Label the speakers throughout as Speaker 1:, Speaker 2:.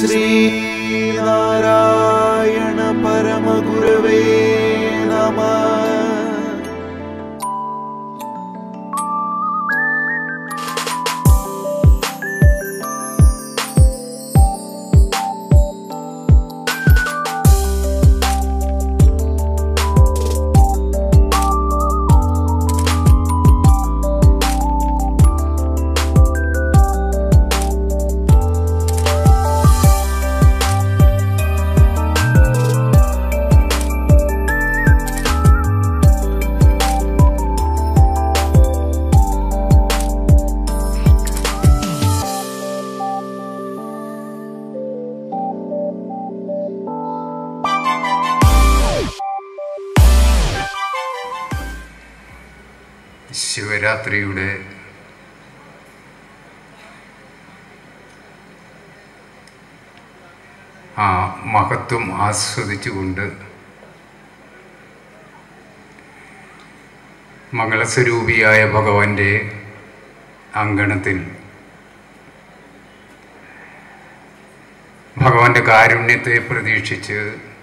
Speaker 1: ശ്രീനാരായണ പരമഗുരവേ നമഃ.
Speaker 2: ശിവരാത്രിയുടെ ആ മഹത്വം ആസ്വദിച്ചുകൊണ്ട് മംഗളസ്വരൂപിയായ ഭഗവാന്റെ അങ്കണത്തിൽ ഭഗവാന്റെ കാരുണ്യത്തെ പ്രതീക്ഷിച്ച്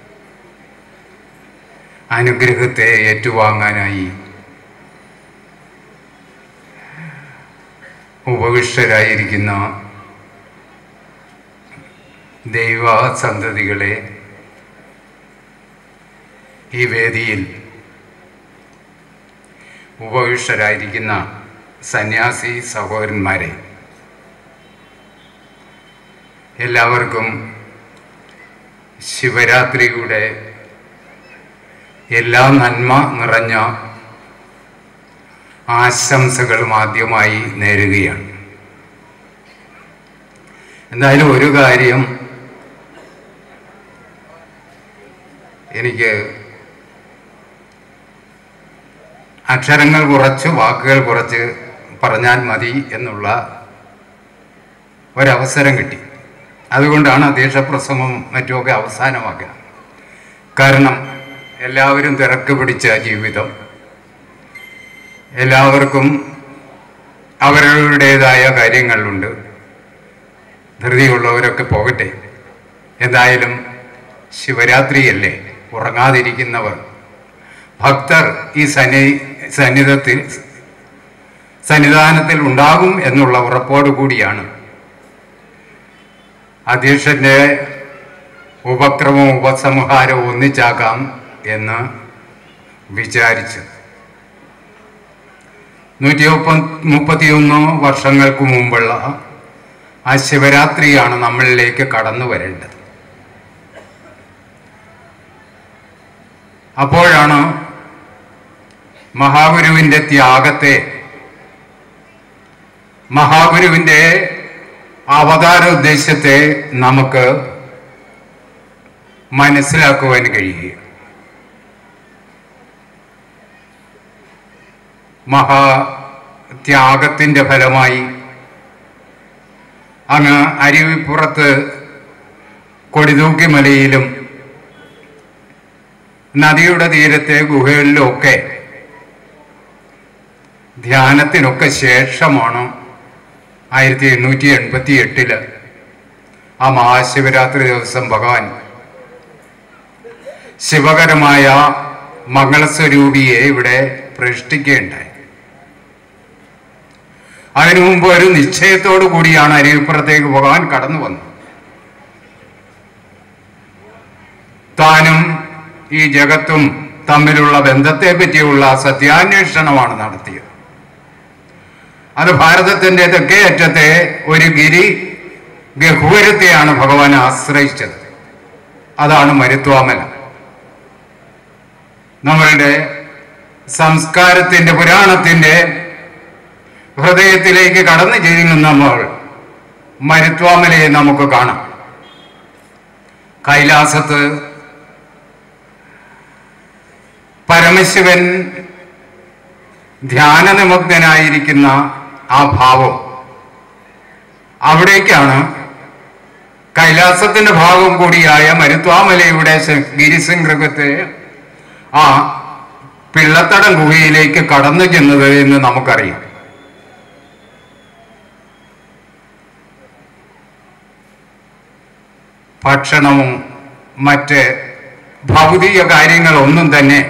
Speaker 2: അനുഗ്രഹത്തെ ഏറ്റുവാങ്ങാനായി ഉപവിഷ്ടരായിരിക്കുന്ന ദൈവസന്തതികളെ, ഈ വേദിയിൽ ഉപവിഷ്ടരായിരിക്കുന്ന സന്യാസി സഹോദരന്മാരെ, എല്ലാവർക്കും ശിവരാത്രിയുടെ എല്ലാ നന്മ നിറഞ്ഞ ആശംസകളും ആദ്യമായി നേരുകയാണ്. എന്തായാലും ഒരു കാര്യം എനിക്ക് അക്ഷരങ്ങൾ കുറച്ച് വാക്കുകൾ കുറച്ച് പറഞ്ഞാൽ മതി എന്നുള്ള ഒരവസരം കിട്ടി. അതുകൊണ്ടാണ് അധ്യക്ഷപ്രസംഗം മറ്റുമൊക്കെ അവസാനമാക്കുക. കാരണം എല്ലാവരും തിരക്ക് പിടിച്ച ജീവിതം, എല്ലാവർക്കും അവരുടേതായ കാര്യങ്ങളുണ്ട്. ധൃതിയുള്ളവരൊക്കെ പോകട്ടെ. എന്തായാലും ശിവരാത്രിയല്ലേ, ഉറങ്ങാതിരിക്കുന്നവർ ഭക്തർ ഈ സന്നിധാനത്തിൽ ഉണ്ടാകും എന്നുള്ള ഉറപ്പോടു കൂടിയാണ് അധ്യക്ഷൻ്റെ ഉപക്രമവും ഉപസംഹാരവും ഒന്നിച്ചാക്കാം എന്ന് വിചാരിച്ചു. 131 വർഷങ്ങൾക്ക് മുമ്പുള്ള ആ ശിവരാത്രിയാണ് നമ്മളിലേക്ക് കടന്നു വരേണ്ടത്. അപ്പോഴാണ് മഹാഗുരുവിൻ്റെ ത്യാഗത്തെ, മഹാഗുരുവിൻ്റെ അവതാര ഉദ്ദേശ്യത്തെ നമുക്ക് മനസ്സിലാക്കുവാൻ കഴിയുക. മഹാത്യാഗത്തിൻ്റെ ഫലമായി അങ്ങ് അരുവിപ്പുറത്ത് കൊടിതൂക്കിമലയിലും നദിയുടെ തീരത്തെ ഗുഹകളിലുമൊക്കെ ധ്യാനത്തിനൊക്കെ ശേഷമാണ് 1888 ആ മഹാശിവരാത്രി ദിവസം ഭഗവാൻ ശിവകരമായ മംഗളസ്വരൂപിയെ ഇവിടെ പ്രതിഷ്ഠിക്കുകയുണ്ടായി. അതിനു മുമ്പ് ഒരു നിശ്ചയത്തോടു കൂടിയാണ് അരുവിപ്പുറത്തേക്ക് ഭഗവാൻ കടന്നു വന്നത്. താനും ഈ ജഗത്തും തമ്മിലുള്ള ബന്ധത്തെ പറ്റിയുള്ള സത്യാന്വേഷണമാണ് നടത്തിയത്. അത് ഭാരതത്തിൻ്റെ തെക്കേ അറ്റത്തെ ഒരു ഗഹ്വരത്തെയാണ് ഭഗവാൻ ആശ്രയിച്ചത്. അതാണ് മരുത്വാമല. നമ്മളുടെ സംസ്കാരത്തിൻ്റെ, പുരാണത്തിൻ്റെ ഹൃദയത്തിലേക്ക് കടന്നു ചെല്ലുമ്പോൾ മരുത്വാമലയെ നമുക്ക് കാണാം. കൈലാസത്ത് പരമശിവൻ ധ്യാനനിമഗ്നനായിരിക്കുന്ന ആ ഭാവം, അവിടേക്കാണ് കൈലാസത്തിന്റെ ഭാഗം കൂടിയായ മരുത്വാമലയുടെ ഗിരിശൃംഗത്തെ ആ പിള്ളത്തടം ഗുഹയിലേക്ക് കടന്നു ചെന്നത് എന്ന് നമുക്കറിയാം. ഭക്ഷണവും മറ്റ് ഭൗതിക കാര്യങ്ങളൊന്നും തന്നെ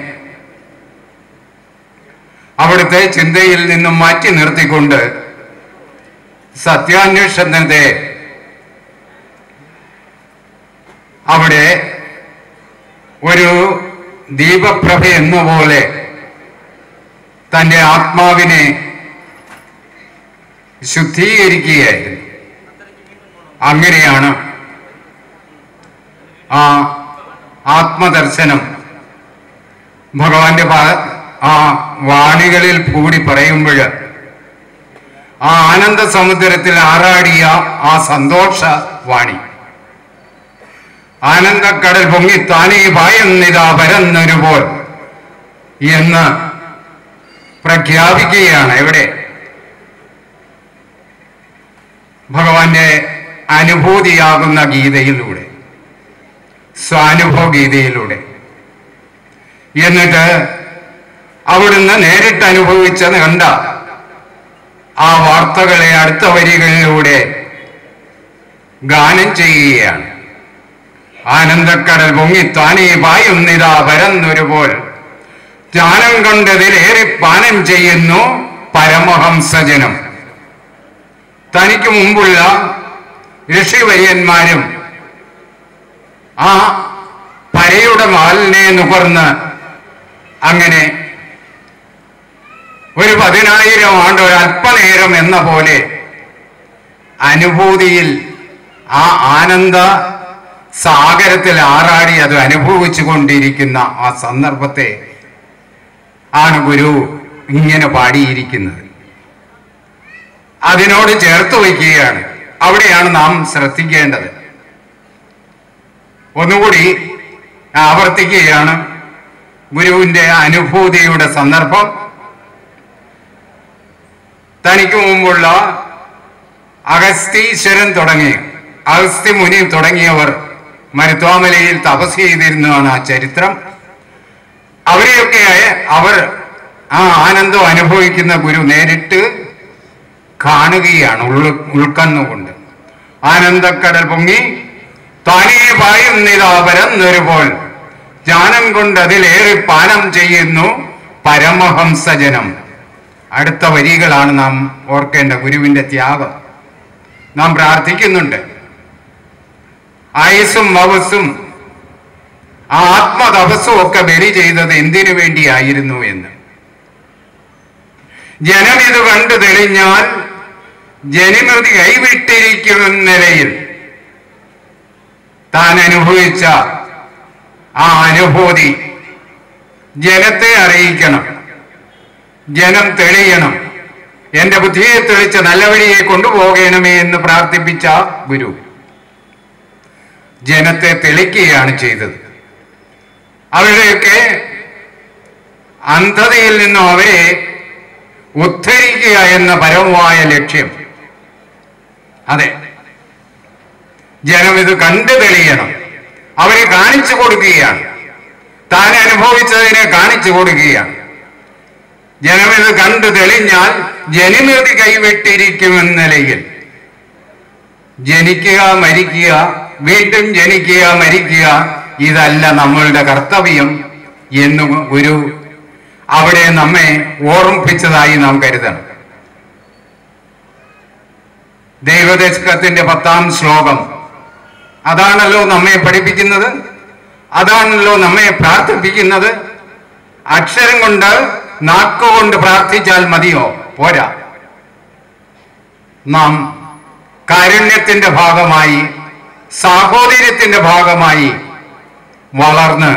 Speaker 2: അവിടുത്തെ ചിന്തയിൽ നിന്നും മാറ്റി നിർത്തിക്കൊണ്ട് സത്യാന്വേഷണത്തെ അവിടെ ഒരു ദീപപ്രഭ എന്ന പോലെ തൻ്റെ ആത്മാവിനെ ശുദ്ധീകരിക്കുകയായിരുന്നു. അങ്ങനെയാണ് ആ ആത്മദർശനം ഭഗവാന്റെ ആ വാണികളിൽ കൂടി പറയുമ്പോൾ ആ ആനന്ദ സമുദ്രത്തിൽ ആറാടിയ ആ സന്തോഷ വാണി, ആനന്ദക്കടൽ പൊങ്ങി താനേ പായുന്നിതാ പരന്നൊരുപോൽ എന്ന് പ്രഖ്യാപിക്കുകയാണ്. എവിടെ? ഭഗവാന്റെ അനുഭൂതിയാകുന്ന ഗീതയിലൂടെ, സ്വാനുഭവ ഗീതയിലൂടെ. എന്നിട്ട് അവിടുന്ന് നേരിട്ട് അനുഭവിച്ചത് കണ്ട ആ വാർത്തകളെ അടുത്ത വരികളിലൂടെ ഗാനം ചെയ്യുകയാണ്. ആനന്ദക്കടൽ പൊങ്ങി താനേ പായുന്നിതാ പരന്നൊരുപോൽ ജ്ഞാനം കൊണ്ടതിലേറെ പാനം ചെയ്യുന്നു പരമഹംസജനം. തനിക്ക് മുമ്പുള്ള ഋഷിവര്യന്മാരും ആ പരയുടെ മാലിനെ നുകർന്ന് അങ്ങനെ ഒരു 10,000 ആണ്ട് ഒരല്പനേരം എന്ന പോലെ അനുഭൂതിയിൽ ആ ആനന്ദ സാഗരത്തിൽ ആറാടി അത് അനുഭവിച്ചു കൊണ്ടിരിക്കുന്ന ആ സന്ദർഭത്തെ ആണ് ഗുരു ഇങ്ങനെ പാടിയിരിക്കുന്നത്. അതിനോട് ചേർത്ത് വയ്ക്കുകയാണ്. അവിടെയാണ് നാം ശ്രദ്ധിക്കേണ്ടത്. ഒന്നുകൂടി ആവർത്തിക്കുകയാണ്. ഗുരുവിന്റെ അനുഭൂതിയുടെ സന്ദർഭം തനിക്ക് മുമ്പുള്ള അഗസ്തീശ്വരൻ തുടങ്ങിയ അഗസ്ത്യ മുനി തുടങ്ങിയവർ മരുത്വാമലയിൽ തപസ് ചെയ്തിരുന്നതാണ് ആ ചരിത്രം. അവരെയൊക്കെ അവർ ആ ആനന്ദം അനുഭവിക്കുന്ന ഗുരു നേരിട്ട് കാണുകയാണ് ഉൾക്കണ്ണുകൊണ്ട്. ആനന്ദക്കടൽ പൊങ്ങി താനേ പായുന്നിതാ പരന്നൊരുപോൽ ജ്ഞാനം കൊണ്ട് അതിലേറെ പാനം ചെയ്യുന്നു പരമഹംസജനം. അടുത്ത വരികളാണ് നാം ഓർക്കേണ്ട. ഗുരുവിന്റെ ത്യാഗം നാം പ്രാർത്ഥിക്കുന്നുണ്ട്. ആയുസ്സും മവസ്സും ആ ആത്മതപസ്സും ഒക്കെ ബലി ചെയ്തത് എന്തിനു വേണ്ടിയായിരുന്നു എന്ന്. ജനമിത് കണ്ടു തെളിഞ്ഞാൽ ജനിമൃതി കൈവിട്ടിരിക്കുന്ന നിലയിൽ താൻ അനുഭവിച്ച ആ അനുഭൂതി ജനത്തെ അറിയിക്കണം, ജനം തെളിയണം, എന്റെ ബുദ്ധിയെ തെളിച്ച നല്ല വഴിയെ കൊണ്ടുപോകണമേ എന്ന് പ്രാർത്ഥിപ്പിച്ച ഗുരു ജനത്തെ തെളിക്കുകയാണ് ചെയ്തത്. അവരുടെയൊക്കെ അന്ധതയിൽ നിന്നും അവരെ ഉദ്ധരിക്കുക എന്ന പരമമായ ലക്ഷ്യം. അതെ, ജനം ഇത് കണ്ടു തെളിയണം, അവരെ കാണിച്ചു കൊടുക്കുകയാണ്, താൻ അനുഭവിച്ചതിനെ കാണിച്ചു കൊടുക്കുകയാണ്. ജനമിത് കണ്ടു തെളിഞ്ഞാൽ ജനിമൃതി കൈവിട്ടിരിക്കുമെന്ന നിലയിൽ ജനിക്കുക, മരിക്കുക, വീണ്ടും ജനിക്കുക, മരിക്കുക, ഇതല്ല നമ്മളുടെ കർത്തവ്യം എന്ന് ഒരു അവിടെ നമ്മെ ഓർമ്മിപ്പിച്ചതായി നാം കരുതണം. ദൈവദശകത്തിന്റെ 10-ാം ശ്ലോകം അതാണല്ലോ നമ്മെ പഠിപ്പിക്കുന്നത്, അതാണല്ലോ നമ്മെ പ്രാർത്ഥിപ്പിക്കുന്നത്. അക്ഷരം കൊണ്ട് നാക്കുകൊണ്ട് പ്രാർത്ഥിച്ചാൽ മതിയോ? പോരാ. നാം കാരുണ്യത്തിന്റെ ഭാഗമായി, സാഹോദര്യത്തിന്റെ ഭാഗമായി വളർന്ന്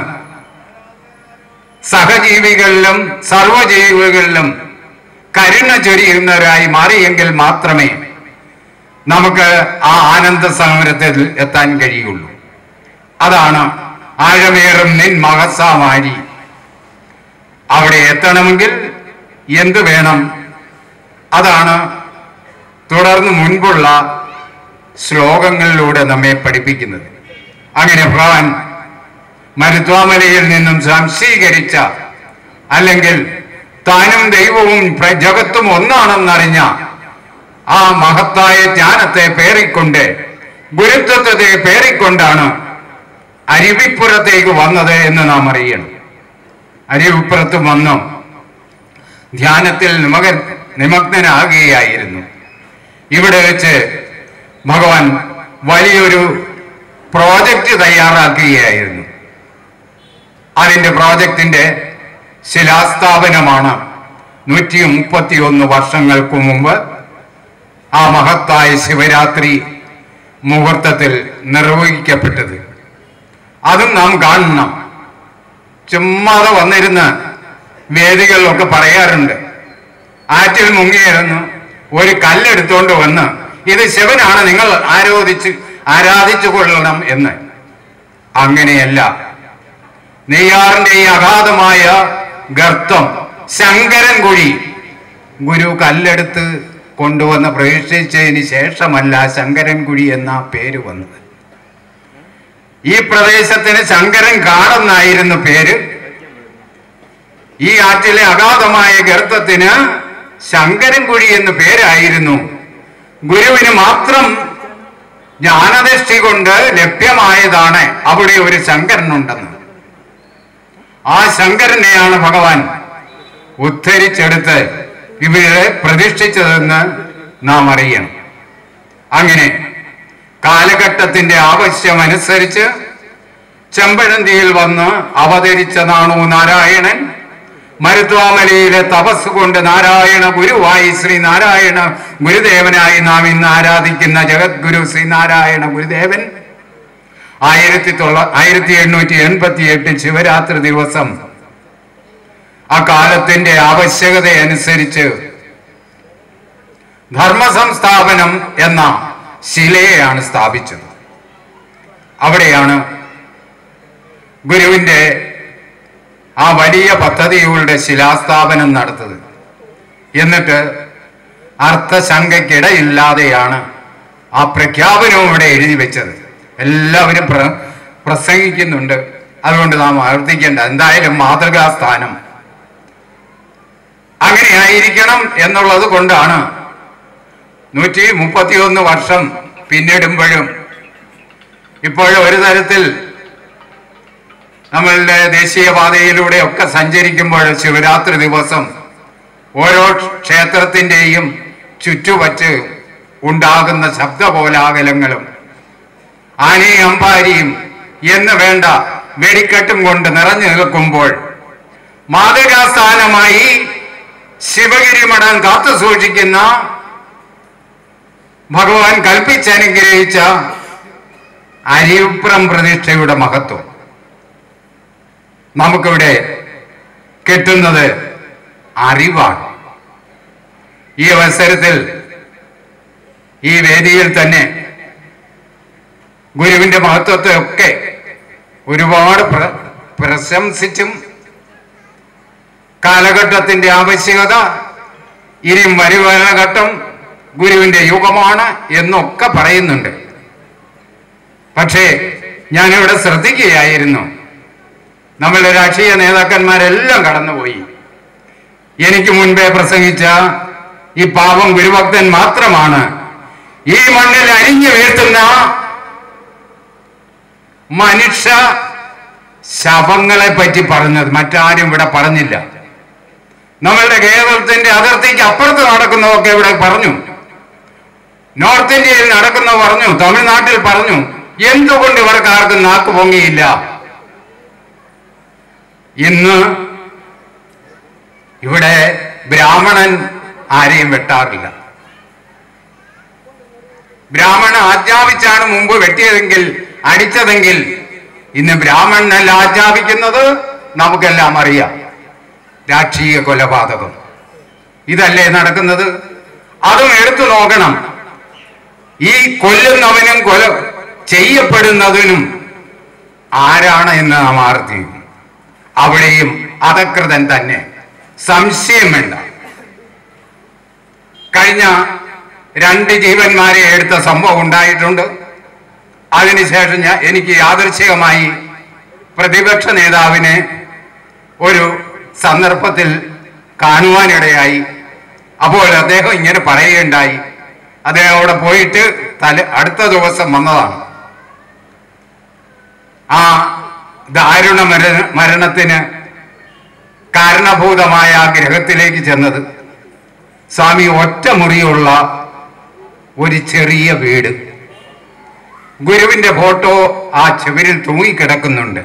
Speaker 2: സഹജീവികളിലും സർവജീവികളിലും കരുണ ചൊരിയുന്നവരായി മാറിയെങ്കിൽ മാത്രമേ നമുക്ക് ആ ആനന്ദ സമരത്തിൽ എത്താൻ കഴിയുള്ളൂ. അതാണ് ആഴമേറും നിൻ മഹസാമാരി. അവിടെ എത്തണമെങ്കിൽ എന്തു വേണം? അതാണ് തുടർന്ന് മുൻപുള്ള ശ്ലോകങ്ങളിലൂടെ നമ്മെ പഠിപ്പിക്കുന്നത്. അങ്ങനെ ഭഗവാൻ മരുത്വാമലയിൽ നിന്നും സംശീകരിച്ച, അല്ലെങ്കിൽ താനും ദൈവവും ജഗത്തും ഒന്നാണെന്നറിഞ്ഞ ആ മഹത്തായ ജ്ഞാനത്തെ പേറിക്കൊണ്ട് ഗുരുത്വത്തെ പേറിക്കൊണ്ടാണ് അരുവിപ്പുറത്തേക്ക് വന്നത് എന്ന് നാം അറിയണം. അരുവിപ്പുറത്ത് വന്നു ധ്യാനത്തിൽ നിമഗ്നനാകുകയായിരുന്നു. ഇവിടെ വെച്ച് ഭഗവാൻ വലിയൊരു പ്രോജക്റ്റ് തയ്യാറാക്കുകയായിരുന്നു. അതിൻ്റെ പ്രോജക്റ്റിന്റെ ശിലാസ്ഥാപനമാണ് 131 വർഷങ്ങൾക്ക് മുമ്പ് ആ മഹത്തായ ശിവരാത്രി മുഹൂർത്തത്തിൽ നിർവഹിക്കപ്പെട്ടത്. അതും നാം കാണണം. ചുമ്മാതെ വന്നിരുന്ന് വേദികളിലൊക്കെ പറയാറുണ്ട്, ആറ്റിൽ മുങ്ങിയിരുന്നു ഒരു കല്ലെടുത്തോണ്ട് വന്ന് ഇത് ശിവനാണ്, നിങ്ങൾ ആരാധിച്ചു കൊള്ളണം എന്ന്. അങ്ങനെയല്ല. നെയ്യാറിന്റെ ഈ അഗാധമായ ഗർത്തം, ശങ്കരൻ കുഴി, ഗുരു കല്ലെടുത്ത് കൊണ്ടുവന്ന് പ്രവേശിച്ചതിന് ശേഷമല്ല ശങ്കരൻ കുഴി എന്ന പേര് വന്നത്. ഈ പ്രദേശത്തിന് ശങ്കരൻ കാടെന്നായിരുന്നു പേര്. ഈ ആറ്റിലെ അഗാധമായ ഗർത്തത്തിന് ശങ്കരൻ കുഴി എന്ന് പേരായിരുന്നു. ഗുരുവിന് മാത്രം ജ്ഞാനദൃഷ്ടി കൊണ്ട് ലഭ്യമായതാണ് അവിടെ ഒരു ശങ്കരനുണ്ടെന്ന്. ആ ശങ്കരനെയാണ് ഭഗവാൻ ഉദ്ധരിച്ചെടുത്ത് ഇവിടെ പ്രതിഷ്ഠിച്ചതെന്ന് നാം അറിയണം. അങ്ങനെ കാലഘട്ടത്തിന്റെ ആവശ്യമനുസരിച്ച് ചെമ്പഴന്തിയിൽ വന്ന് അവതരിച്ചതാണോ നാരായണൻ. മരുത്വാമലയിലെ തപസ് കൊണ്ട് നാരായണ ഗുരുവായി ശ്രീനാരായണ ഗുരുദേവനായി നാം ഇന്ന് ആരാധിക്കുന്ന ജഗദ്ഗുരു ശ്രീനാരായണ ഗുരുദേവൻ 1888 ശിവരാത്രി ദിവസം ആ കാലത്തിന്റെ ആവശ്യകതയനുസരിച്ച് ധർമ്മസംസ്ഥാപനം എന്ന ശിലയാണ് സ്ഥാപിച്ചത്. അവിടെയാണ് ഗുരുവിന്റെ ആ വലിയ പദ്ധതികളുടെ ശിലാസ്ഥാപനം നടത്തത്. എന്നിട്ട് അർത്ഥശങ്കയ്ക്കിടയില്ലാതെയാണ് ആ പ്രഖ്യാപനവും ഇവിടെ എഴുതി വെച്ചത്. എല്ലാവരും പ്രസംഗിക്കുന്നുണ്ട്, അതുകൊണ്ട് നാം ആവർത്തിക്കേണ്ട. എന്തായാലും മാതൃകാസ്ഥാനം അങ്ങനെ ആയിരിക്കണം എന്നുള്ളത് കൊണ്ടാണ് 131 വർഷം പിന്നിടുമ്പോഴും ഇപ്പോഴും ഒരു തരത്തിൽ നമ്മളുടെ ദേശീയപാതയിലൂടെ ഒക്കെ സഞ്ചരിക്കുമ്പോൾ ശിവരാത്രി ദിവസം ഓരോ ക്ഷേത്രത്തിൻ്റെയും ചുറ്റുവച്ച് ഉണ്ടാകുന്ന ശബ്ദകോലാഹലങ്ങളും ആനയും അമ്പാരിയും എന്ന് വേണ്ട വെടിക്കെട്ടും കൊണ്ട് നിറഞ്ഞു നിൽക്കുമ്പോൾ മാതൃകാസ്ഥാനമായി ശിവഗിരി മഠം കാത്തു സൂക്ഷിക്കുന്ന ഭഗവാൻ കൽപ്പിച്ചനുഗ്രഹിച്ച അരിവിപ്പുറം പ്രതിഷ്ഠയുടെ മഹത്വം നമുക്കിവിടെ കിട്ടുന്നത് അറിവാണ്. ഈ അവസരത്തിൽ ഈ വേദിയിൽ തന്നെ ഗുരുവിന്റെ മഹത്വത്തെ ഒക്കെ ഒരുപാട് പ്രശംസിച്ചും കാലഘട്ടത്തിന്റെ ആവശ്യകത, ഇനിയും വരുന്ന ഘട്ടം ഗുരുവിന്റെ യുഗമാണ് എന്നൊക്കെ പറയുന്നുണ്ട്. പക്ഷേ ഞാനിവിടെ ശ്രദ്ധിക്കുകയായിരുന്നു, നമ്മളുടെ രാഷ്ട്രീയ നേതാക്കന്മാരെല്ലാം കടന്നുപോയി. എനിക്ക് മുൻപേ പ്രസംഗിച്ച ഈ പാവം ഗുരുഭക്തൻ മാത്രമാണ് ഈ മണ്ണിൽ അരിഞ്ഞു വീഴ്ത്തുന്ന മനുഷ്യ ശവങ്ങളെ പറ്റി പറഞ്ഞത്. മറ്റാരും ഇവിടെ പറഞ്ഞില്ല. നമ്മളുടെ കേരളത്തിന്റെ അതിർത്തിക്ക് അപ്പുറത്ത് നടക്കുന്നതൊക്കെ ഇവിടെ പറഞ്ഞു, നോർത്ത് ഇന്ത്യയിൽ നടക്കുന്ന പറഞ്ഞു, തമിഴ്നാട്ടിൽ പറഞ്ഞു. എന്തുകൊണ്ട് ഇവർക്ക് ആർക്കും നാക്ക് പൊങ്ങിയില്ല? ഇന്ന് ഇവിടെ ബ്രാഹ്മണൻ ആരെയും വെട്ടാറില്ല. ബ്രാഹ്മണൻ ആജ്ഞാപിച്ചാണ് മുമ്പ് വെട്ടിയതെങ്കിൽ, അടിച്ചതെങ്കിൽ, ഇന്ന് ബ്രാഹ്മണനല്ല ആജ്ഞാപിക്കുന്നത്. നമുക്കെല്ലാം അറിയാം. രാഷ്ട്രീയ കൊലപാതകം ഇതല്ലേ നടക്കുന്നത്? അതും എടുത്തു നോക്കണം. ഈ കൊല്ലുന്നവനും കൊല ചെയ്യപ്പെടുന്നതിനും ആരാണ് എന്ന് നാം ആർത്തിക്കും. അവിടെയും അധകൃതൻ തന്നെ, സംശയം വേണ്ട. കഴിഞ്ഞ 2 ജീവന്മാരെ എടുത്ത സംഭവം ഉണ്ടായിട്ടുണ്ട്. അതിനുശേഷം എനിക്ക് യാദൃച്ഛികമായി പ്രതിപക്ഷ നേതാവിനെ ഒരു സന്ദർഭത്തിൽ കാണുവാനിടയായി. അപ്പോൾ അദ്ദേഹം ഇങ്ങനെ പറയുകയുണ്ടായി, അദ്ദേഹം അവിടെ പോയിട്ട് അടുത്ത ദിവസം വന്നതാണ്. ആ ദാരുണ മരണത്തിന് കാരണഭൂതമായ ആ ഗ്രഹത്തിലേക്ക് ചെന്നത് സ്വാമി ഒറ്റമുറിയുള്ള ഒരു ചെറിയ വീട്. ഗുരുവിന്റെ ഫോട്ടോ ആ ചുവരിൽ തൂങ്ങിക്കിടക്കുന്നുണ്ട്.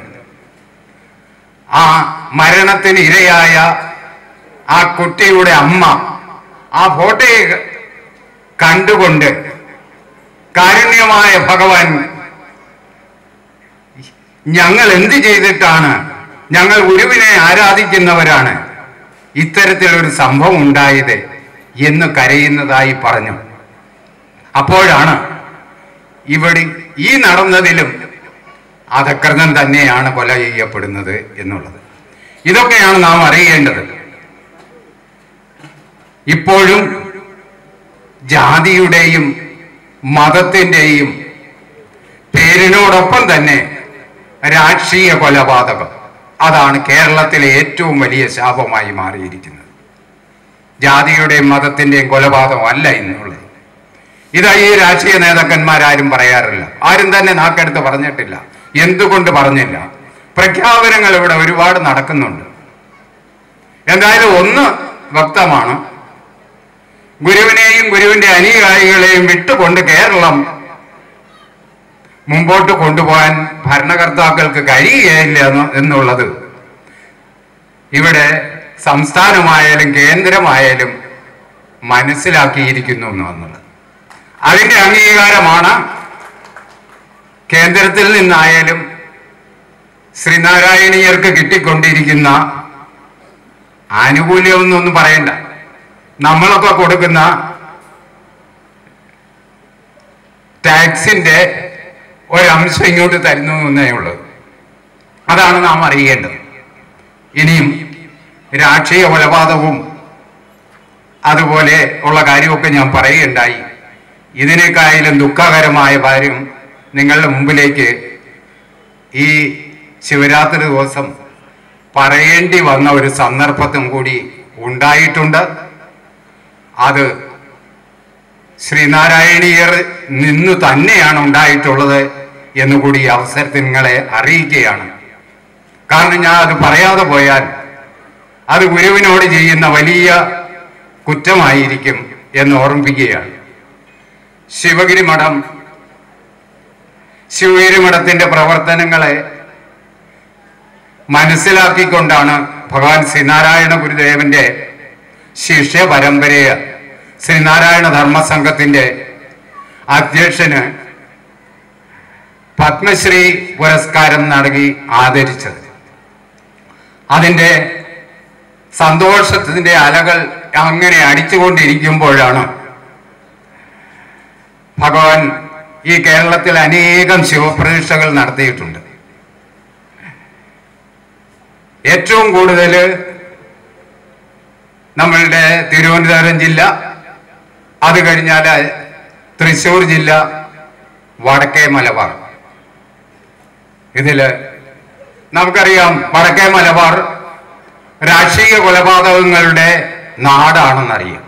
Speaker 2: ആ മരണത്തിന് ഇരയായ ആ കുട്ടിയുടെ അമ്മ ആ ഫോട്ടോയെ കണ്ടുകൊണ്ട് കാരുണ്യമായ ഭഗവാൻ, ഞങ്ങൾ എന്ത് ചെയ്തിട്ടാണ്, ഞങ്ങൾ ഗുരുവിനെ ആരാധിക്കുന്നവരാണ്, ഇത്തരത്തിലൊരു സംഭവം ഉണ്ടായത് എന്ന് കരയുന്നതായി പറഞ്ഞു. അപ്പോഴാണ് ഇവിടെ ഈ നടന്നതിലും അധകൃതൻ തന്നെയാണ് കൊല ചെയ്യപ്പെടുന്നത് എന്നുള്ളത്. ഇതൊക്കെയാണ് നാം അറിയേണ്ടത്. ഇപ്പോഴും ജാതിയുടെയും മതത്തിൻ്റെയും പേരിനോടൊപ്പം തന്നെ രാഷ്ട്രീയ കൊലപാതകം, അതാണ് കേരളത്തിലെ ഏറ്റവും വലിയ ശാപമായി മാറിയിരിക്കുന്നത്. ജാതിയുടെയും മതത്തിൻ്റെയും കൊലപാതകം അല്ല ഇന്നുള്ളത്. ഇതാ ഈ രാഷ്ട്രീയ നേതാക്കന്മാരാരും പറയാറില്ല, ആരും തന്നെ നാക്കെടുത്ത് പറഞ്ഞിട്ടില്ല. എന്തുകൊണ്ട് പറഞ്ഞില്ല? പ്രഖ്യാപനങ്ങൾ ഇവിടെ ഒരുപാട് നടക്കുന്നുണ്ട്. എന്തായാലും ഒന്ന് വ്യക്തമാണ്, ഗുരുവിനെയും ഗുരുവിന്റെ അനുയായികളെയും വിട്ടുകൊണ്ട് കേരളം മുമ്പോട്ട് കൊണ്ടുപോകാൻ ഭരണകർത്താക്കൾക്ക് കഴിയുകയില്ല എന്നുള്ളത് ഇവിടെ സംസ്ഥാനമായാലും കേന്ദ്രമായാലും മനസ്സിലാക്കിയിരിക്കുന്നു എന്നുള്ളത്. അതിന്റെ അംഗീകാരമാണ് കേന്ദ്രത്തിൽ നിന്നായാലും ശ്രീനാരായണീയർക്ക് കിട്ടിക്കൊണ്ടിരിക്കുന്ന ആനുകൂല്യമൊന്നും പറയണ്ട. നമ്മളൊക്കെ കൊടുക്കുന്ന ടാക്സിന്റെ ഒരംശം ഇങ്ങോട്ട് തരുന്നു എന്നേ ഉള്ളൂ. അതാണ് നാം അറിയേണ്ടത്. ഇനിയും രാഷ്ട്രീയ കൊലപാതകവും അതുപോലെ ഉള്ള കാര്യമൊക്കെ ഞാൻ പറയുകയുണ്ടായി. ഇതിനേക്കായാലും ദുഃഖകരമായ കാര്യം നിങ്ങളുടെ മുമ്പിലേക്ക് ഈ ശിവരാത്രി ദിവസം പറയേണ്ടി വന്ന ഒരു സന്ദർഭത്തും കൂടി ഉണ്ടായിട്ടുണ്ട്. അത് ശ്രീനാരായണീയർ നിന്നു തന്നെയാണ് ഉണ്ടായിട്ടുള്ളത് എന്നുകൂടി ഈ അവസരത്തിൽ നിങ്ങളെ അറിയിക്കുകയാണ്. കാരണം ഞാൻ അത് പറയാതെ പോയാൽ അത് ഗുരുവിനോട് ചെയ്യുന്ന വലിയ കുറ്റമായിരിക്കും എന്ന് ഓർമ്മിപ്പിക്കുകയാണ്. ശിവഗിരി മഠത്തിന്റെ പ്രവർത്തനങ്ങളെ മനസ്സിലാക്കിക്കൊണ്ടാണ് ഭഗവാൻ ശ്രീനാരായണ ഗുരുദേവന്റെ ശിഷ്യ പരമ്പരയെ ശ്രീനാരായണ ധർമ്മസംഘത്തിന്റെ അധ്യക്ഷന് പത്മശ്രീ പുരസ്കാരം നൽകി ആദരിച്ചത്. അതിൻ്റെ സന്തോഷത്തിന്റെ അലകൾ അങ്ങനെ അടിച്ചുകൊണ്ടിരിക്കുമ്പോഴാണ് ഭഗവാൻ ഈ കേരളത്തിൽ അനേകം ശിവപ്രതിഷ്ഠകൾ നടത്തിയിട്ടുണ്ട്. ഏറ്റവും കൂടുതൽ നമ്മളുടെ തിരുവനന്തപുരം ജില്ല, അത് കഴിഞ്ഞാൽ തൃശ്ശൂർ ജില്ല, വടക്കേ മലബാർ. ഇതിൽ നമുക്കറിയാം വടക്കേ മലബാർ രാഷ്ട്രീയ കൊലപാതകങ്ങളുടെ നാടാണെന്നറിയാം.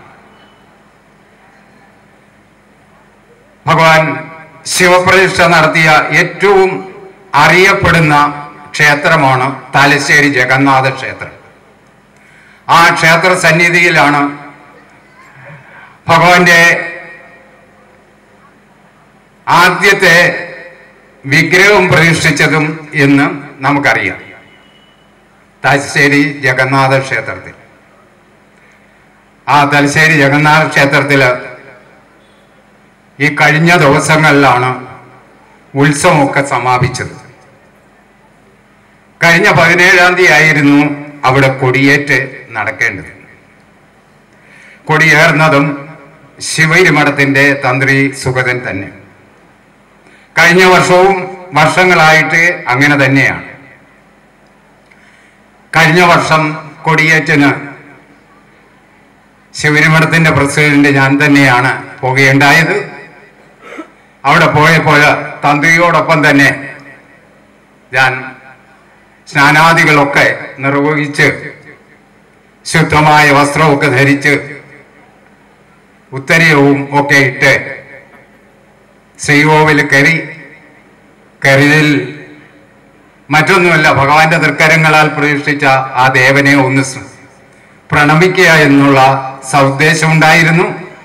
Speaker 2: ഭഗവാൻ ശിവപ്രതിഷ്ഠ നടത്തിയ ഏറ്റവും അറിയപ്പെടുന്ന ക്ഷേത്രമാണ് തലശ്ശേരി ജഗന്നാഥ ക്ഷേത്രം. ആ ക്ഷേത്ര സന്നിധിയിലാണ് ഭഗവാന്റെ ആദ്യത്തെ വിഗ്രഹം പ്രതിഷ്ഠിച്ചതും എന്ന് നമുക്കറിയാം. തലശ്ശേരി ജഗന്നാഥ ക്ഷേത്രത്തിൽ, ആ തലശ്ശേരി ജഗന്നാഥ ക്ഷേത്രത്തിൽ ഈ കഴിഞ്ഞ ദിവസങ്ങളിലാണ് ഉത്സവമൊക്കെ സമാപിച്ചത്. കഴിഞ്ഞ 17-ാം തീയതി ആയിരുന്നു അവിടെ കൊടിയേറ്റ് നടക്കേണ്ടത്. കൊടിയേറുന്നതും ശിവഗിരി മഠത്തിന്റെ തന്ത്രി സുഗതൻ തന്നെ. കഴിഞ്ഞ വർഷവും വർഷങ്ങളായിട്ട് അങ്ങനെ തന്നെയാണ്. കഴിഞ്ഞ വർഷം കൊടിയേറ്റിന് ശിവഗിരി മഠത്തിന്റെ പ്രസിഡന്റ് ഞാൻ തന്നെയാണ് പോകുകയുണ്ടായത്. അവിടെ പോയപ്പോൾ തന്ത്രിയോടൊപ്പം തന്നെ ഞാൻ സ്നാനാദികളൊക്കെ നിർവഹിച്ച് ശുദ്ധമായ വസ്ത്രമൊക്കെ ധരിച്ച് ഉത്തരീയവും ഒക്കെ ഇട്ട് ശ്രീകോവിൽ കരുതിൽ മറ്റൊന്നുമല്ല, ഭഗവാന്റെ തൃക്കരങ്ങളാൽ പ്രതിഷ്ഠിച്ച ആ ദേവനെ ഒന്ന് പ്രണമിക്കുക എന്നുള്ള സൗദ്ദേശമുണ്ടായിരുന്നു.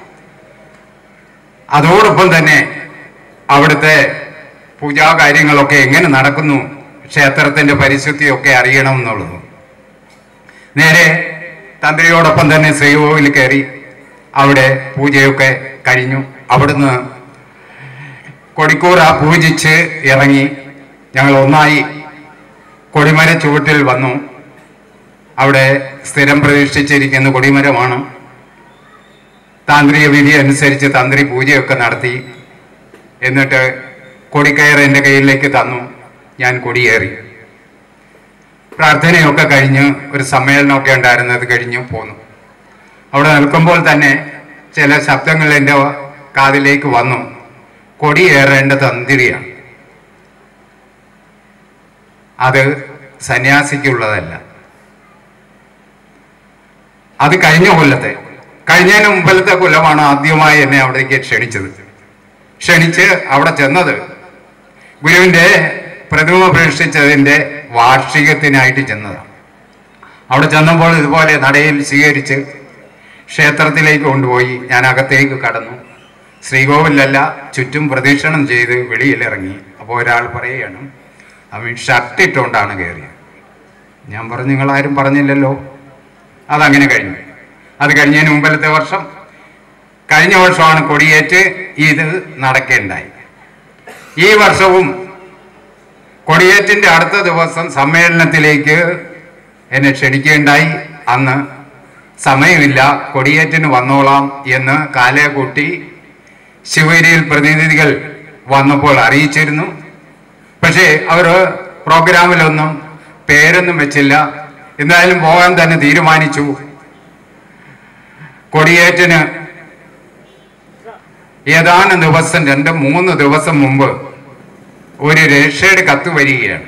Speaker 2: അതോടൊപ്പം തന്നെ അവിടുത്തെ പൂജാകാര്യങ്ങളൊക്കെ എങ്ങനെ നടക്കുന്നു, ക്ഷേത്രത്തിന്റെ പരിശുദ്ധിയൊക്കെ അറിയണമെന്നുള്ളത്. നേരെ തന്ത്രിയോടൊപ്പം തന്നെ ശ്രീകോവിൽ കയറി അവിടെ പൂജയൊക്കെ കഴിഞ്ഞു. അവിടുന്ന് കൊടിക്കൂറ പൂജിച്ച് ഇറങ്ങി. ഞങ്ങൾ ഒന്നായി കൊടിമര ചുവട്ടിൽ വന്നു. അവിടെ സ്ഥിരം പ്രതിഷ്ഠിച്ചിരിക്കുന്ന കൊടിമരമാണ്. താന്ത്രിക വിധി അനുസരിച്ച് തന്ത്രി പൂജയൊക്കെ നടത്തി. എന്നിട്ട് കൊടിക്കയർ എൻ്റെ കയ്യിലേക്ക് തന്നു. ഞാൻ കൊടിയേറി. പ്രാർത്ഥനയൊക്കെ കഴിഞ്ഞ് ഒരു സമ്മേളനമൊക്കെ ഉണ്ടായിരുന്നത് കഴിഞ്ഞു പോന്നു. അവിടെ നിൽക്കുമ്പോൾ തന്നെ ചില ശബ്ദങ്ങൾ എൻ്റെ കാതിലേക്ക് വന്നു. കൊടിയേറേണ്ട തന്ത്രിയാണ്, അത് സന്യാസിക്കുള്ളതല്ല. അത് കഴിഞ്ഞതിന് മുമ്പലത്തെ കൊല്ലമാണ് ആദ്യമായി എന്നെ അവിടേക്ക് ക്ഷണിച്ച് അവിടെ ചെന്നത് ഗുരുവിൻ്റെ പ്രതിമ പ്രതിഷ്ഠിച്ചതിൻ്റെ വാർഷികത്തിനായിട്ട് ചെന്നതാണ്. അവിടെ ചെന്നപ്പോൾ ഇതുപോലെ നടയിൽ സ്വീകരിച്ച് ക്ഷേത്രത്തിലേക്ക് കൊണ്ടുപോയി. ഞാൻ അകത്തേക്ക് കടന്നു. ശ്രീകോവിലല്ല, ചുറ്റും പ്രദക്ഷിണം ചെയ്ത് വെളിയിലിറങ്ങി. അപ്പോൾ ഒരാൾ പറയുകയാണ്, അവൻ ഷർട്ടിട്ടുകൊണ്ടാണ് കയറിയത്. ഞാൻ പറഞ്ഞു, നിങ്ങളാരും പറഞ്ഞില്ലല്ലോ. അതങ്ങനെ കഴിഞ്ഞു. അത് കഴിഞ്ഞതിന് മുമ്പലത്തെ വർഷം, കഴിഞ്ഞ വർഷമാണ് കൊടിയേറ്റ് ഇത് നടക്കേണ്ടായി. ഈ വർഷവും കൊടിയേറ്റിൻ്റെ അടുത്ത ദിവസം സമ്മേളനത്തിലേക്ക് എന്നെ ക്ഷണിക്കുകയുണ്ടായി. അന്ന് സമയമില്ല, കൊടിയേറ്റിന് വന്നോളാം എന്ന് കാലേ കൂട്ടി ശിവഗിരിയിൽ പ്രതിനിധികൾ വന്നപ്പോൾ അറിയിച്ചിരുന്നു. പക്ഷേ അവർ പ്രോഗ്രാമിലൊന്നും പേരൊന്നും വെച്ചില്ല. എന്തായാലും പോകാൻ തന്നെ തീരുമാനിച്ചു. കൊടിയേറ്റിന് ഏതാനും ദിവസം 2-3 ദിവസം മുമ്പ് ഒരു രക്ഷയുടെ കത്ത് വരികയാണ്.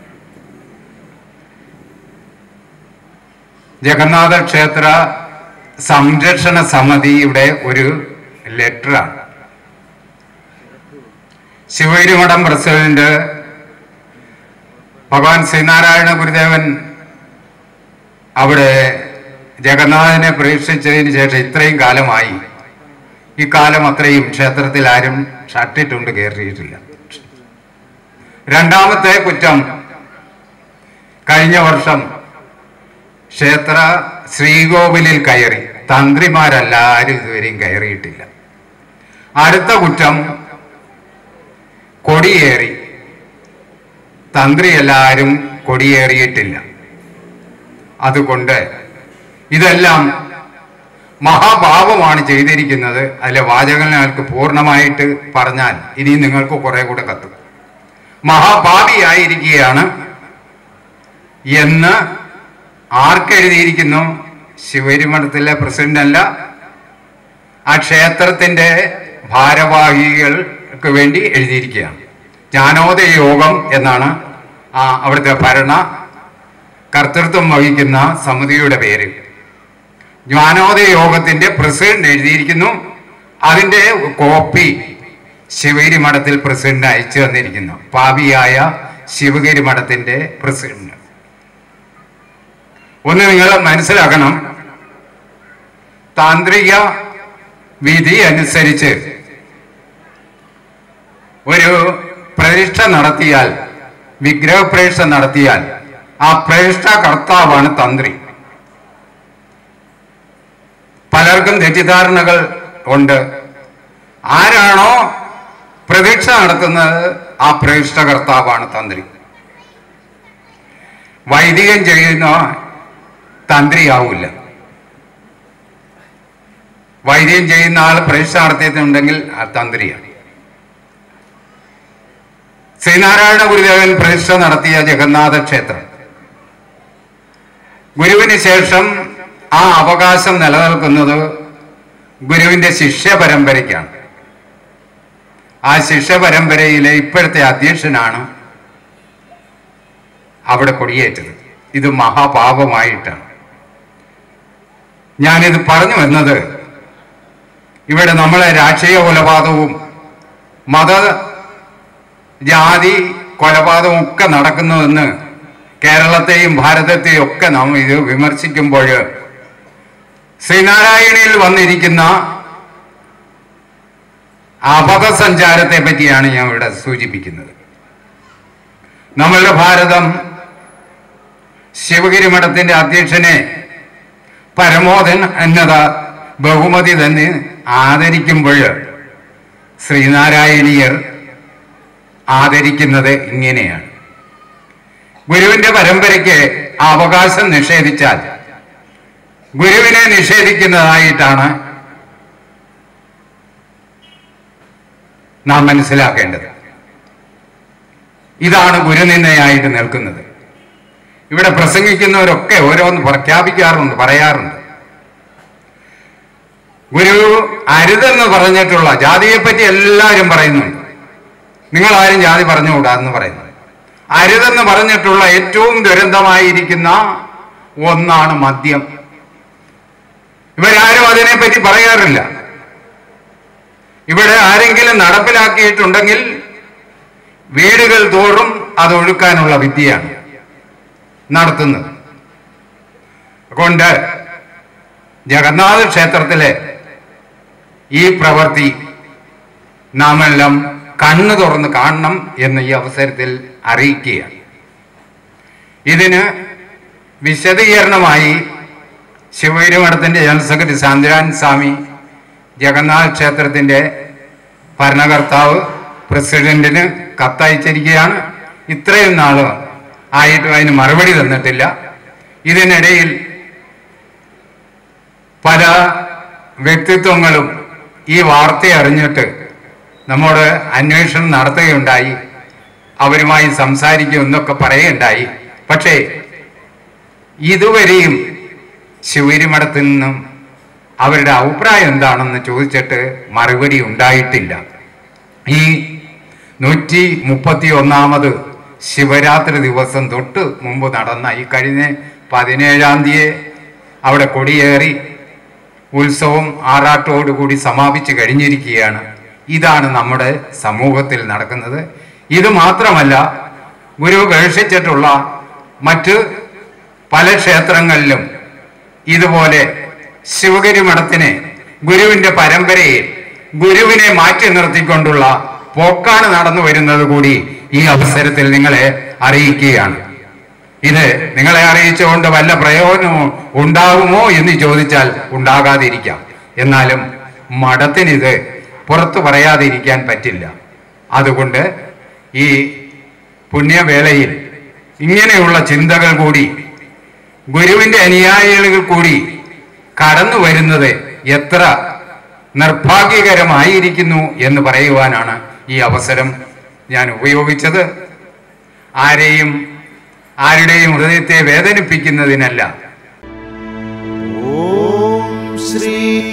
Speaker 2: ജഗന്നാഥ ക്ഷേത്ര സംരക്ഷണ സമിതിയുടെ ഒരു ലെറ്ററാണ്. ശിവഗിരി മഠം പ്രസിഡന്റ് ഭഗവാൻ ശ്രീനാരായണ ഗുരുദേവൻ അവിടെ ജഗന്നാഥനെ പ്രതിഷ്ഠിച്ചതിന് ശേഷം ഇത്രയും കാലമായി. ഈ കാലം അത്രയും ക്ഷേത്രത്തിൽ ആരും ഷർട്ടിട്ടുണ്ട് കയറിയിട്ടില്ല. രണ്ടാമത്തെ കുറ്റം, കഴിഞ്ഞ വർഷം ക്ഷേത്ര ശ്രീകോവിലിൽ കയറി. തന്ത്രിമാരെല്ലാവരും ഇതുവരെയും കയറിയിട്ടില്ല. അടുത്ത കുറ്റം, കൊടിയേറി. തന്ത്രി എല്ലാവരും കൊടിയേറിയിട്ടില്ല. അതുകൊണ്ട് ഇതെല്ലാം മഹാഭാവമാണ് ചെയ്തിരിക്കുന്നത്. അതിലെ വാചകങ്ങൾക്ക് പൂർണ്ണമായിട്ട് പറഞ്ഞാൽ ഇനി നിങ്ങൾക്ക് കുറെ കൂടെ കത്തും. മഹാഭാവിയായിരിക്കുകയാണ് എന്ന് ആർക്കെഴുതിയിരിക്കുന്നു? ശിവഗിരി മഠത്തിലെ പ്രസിഡന്റ് അല്ല, ആ ക്ഷേത്രത്തിന്റെ ഭാരവാഹികൾക്ക് വേണ്ടി എഴുതിയിരിക്കുകയാണ്. ജ്ഞാനോദയ യോഗം എന്നാണ് അവിടുത്തെ ഭരണ കർത്തൃത്വം വഹിക്കുന്ന സമിതിയുടെ പേര്. ജ്ഞാനോദയ യോഗത്തിന്റെ പ്രസിഡന്റ് എഴുതിയിരിക്കുന്നു. അതിന്റെ കോപ്പി ശിവഗിരി മഠത്തിൽ പ്രസിഡന്റ് അയച്ചു തന്നിരിക്കുന്നു. പാപിയായ ശിവഗിരി മഠത്തിന്റെ പ്രസിഡന്റ്. ഒന്ന് നിങ്ങൾ മനസ്സിലാക്കണം, താന്ത്രിക വിധി അനുസരിച്ച് ഒരു പ്രതിഷ്ഠ നടത്തിയാൽ, വിഗ്രഹപ്രതിഷ്ഠ നടത്തിയാൽ ആ പ്രതിഷ്ഠ കർത്താവാണ് തന്ത്രി. പലർക്കും തെറ്റിദ്ധാരണകൾ ഉണ്ട്. ആരാണോ പ്രതിഷ്ഠ നടത്തുന്നത് ആ പ്രതിഷ്ഠ കർത്താവാണ് തന്ത്രി. വൈദികൻ ചെയ്യുന്ന തന്ത്രിയാവില്ല. വൈദികൻ ചെയ്യുന്ന ആൾ പ്രതിഷ്ഠ നടത്തിയിട്ടുണ്ടെങ്കിൽ ആ തന്ത്രിയാണ്. ശ്രീനാരായണ ഗുരുദേവൻ പ്രതിഷ്ഠ നടത്തിയ ജഗന്നാഥ ക്ഷേത്രം, ഗുരുവിന് ശേഷം ആ അവകാശം നിലനിൽക്കുന്നത് ഗുരുവിന്റെ ശിഷ്യ പരമ്പരയ്ക്കാണ്. ആ ശിഷ്യ പരമ്പരയിലെ ഇപ്പോഴത്തെ അധ്യക്ഷനാണ് അവിടെ കൊടിയേറ്റത്. ഇത് മഹാപാപമായിട്ടാണ്. ഞാനിത് പറഞ്ഞു വന്നത്, ഇവിടെ നമ്മളെ രാഷ്ട്രീയ കൊലപാതകവും മത ജാതി കൊലപാതകവും ഒക്കെ നടക്കുന്നുവെന്ന് കേരളത്തെയും ഭാരതത്തെയും ഒക്കെ നാം ഇത് വിമർശിക്കുമ്പോൾ ശ്രീനാരായണിയിൽ വന്നിരിക്കുന്ന അപഥസഞ്ചാരത്തെ പറ്റിയാണ് ഞാൻ ഇവിടെ സൂചിപ്പിക്കുന്നത്. നമ്മളുടെ ഭാരതം ശിവഗിരി മഠത്തിന്റെ അധ്യക്ഷനെ പരമോന്നത ബഹുമതി തന്നെ ആദരിക്കുമ്പോൾ ശ്രീനാരായണീയർ ആദരിക്കുന്നത് ഇങ്ങനെയാണ്. ഗുരുവിന്റെ പരമ്പരയ്ക്ക് അവകാശം നിഷേധിച്ചാൽ ഗുരുവിനെ നിഷേധിക്കുന്നതായിട്ടാണ് നാം മനസ്സിലാക്കേണ്ടത്. ഇതാണ് ഗുരുനിന്ദയായിട്ട് നിൽക്കുന്നത്. ഇവിടെ പ്രസംഗിക്കുന്നവരൊക്കെ ഓരോന്ന് പ്രഖ്യാപിക്കാറുണ്ട്, പറയാറുണ്ട്. ഗുരു അരുതെന്ന് പറഞ്ഞിട്ടുള്ള ജാതിയെപ്പറ്റി എല്ലാവരും പറയുന്നുണ്ട്. നിങ്ങളാരും ജാതി പറഞ്ഞുകൂടാന്ന് പറയുന്നു. അരുതെന്ന് പറഞ്ഞിട്ടുള്ള ഏറ്റവും ദുരന്തമായിരിക്കുന്ന ഒന്നാണ് മദ്യം. ഇവരാരും അതിനെപ്പറ്റി പറയാറില്ല. ഇവിടെ ആരെങ്കിലും നടപ്പിലാക്കിയിട്ടുണ്ടെങ്കിൽ വീടുകൾ തോറും അത് ഒഴുക്കാനുള്ള വിദ്യയാണ് നടത്തുന്നത്. അതുകൊണ്ട് ജഗന്നാഥ ക്ഷേത്രത്തിലെ ഈ പ്രവൃത്തി നാമെല്ലാം കണ്ണു തുറന്ന് കാണണം എന്ന് ഈ അവസരത്തിൽ അറിയിക്കുകയാണ്. ഇതിന് വിശദീകരണമായി ശിവഗിരി മഠത്തിന്റെ ജനറൽ സെക്രട്ടറി സാന്ദ്രാൻ സ്വാമി ജഗന്നാഥ ക്ഷേത്രത്തിന്റെ ഭരണകർത്താവ് പ്രസിഡന്റിന് കത്തയച്ചിരിക്കുകയാണ്. ഇത്രയും നാൾ ആയിട്ടും അതിന് മറുപടി തന്നിട്ടില്ല. ഇതിനിടയിൽ പല വ്യക്തിത്വങ്ങളും ഈ വാർത്ത അറിഞ്ഞിട്ട് നമ്മോട് അന്വേഷണം നടത്തുകയുണ്ടായി, അവരുമായി സംസാരിക്കുമെന്നൊക്കെ പറയുകയുണ്ടായി. പക്ഷേ ഇതുവരെയും ശിവഗിരി മഠത്തിൽ നിന്നും അവരുടെ അഭിപ്രായം എന്താണെന്ന് ചോദിച്ചിട്ട് മറുപടി ഉണ്ടായിട്ടില്ല. ഈ 131ാമത് ശിവരാത്രി ദിവസം തൊട്ട് മുമ്പ് നടന്ന ഈ കഴിഞ്ഞ 17-ാം തീയതി അവിടെ കൊടിയേറി ഉത്സവം ആറാട്ടോടുകൂടി സമാപിച്ചു കഴിഞ്ഞിരിക്കുകയാണ്. ഇതാണ് നമ്മുടെ സമൂഹത്തിൽ നടക്കുന്നത്. ഇത് മാത്രമല്ല, ഗുരു ബഹിഷ്കരിച്ചിട്ടുള്ള മറ്റ് പല ക്ഷേത്രങ്ങളിലും ഇതുപോലെ ശിവഗിരി മഠത്തിനെ, ഗുരുവിന്റെ പരമ്പരയെ, ഗുരുവിനെ മാറ്റി നിർത്തിക്കൊണ്ടുള്ള പോക്കാണ് നടന്നു വരുന്നത് കൂടി ഈ അവസരത്തിൽ നിങ്ങളെ അറിയിക്കുകയാണ്. ഇത് നിങ്ങളെ അറിയിച്ചുകൊണ്ട് വല്ല പ്രയോജനമോ ഉണ്ടാകുമോ എന്ന് ചോദിച്ചാൽ ഉണ്ടാകാതിരിക്കാം. എന്നാലും മഠത്തിനിത് പുറത്തു പറയാതിരിക്കാൻ പറ്റില്ല. അതുകൊണ്ട് ഈ പുണ്യവേളയിൽ ഇങ്ങനെയുള്ള ചിന്തകൾ കൂടി ഗുരുവിന്റെ അനുയായികൾ കൂടി കടന്നു വരുന്നത് എത്ര നിർഭാഗ്യകരമായിരിക്കുന്നു എന്ന് പറയുവാനാണ് ഈ അവസരം ഞാൻ ഉപയോഗിച്ചത്. ആരുടെയും ഹൃദയത്തെ വേദനിപ്പിക്കുന്നതിനല്ല.
Speaker 1: ഓം ശ്രീ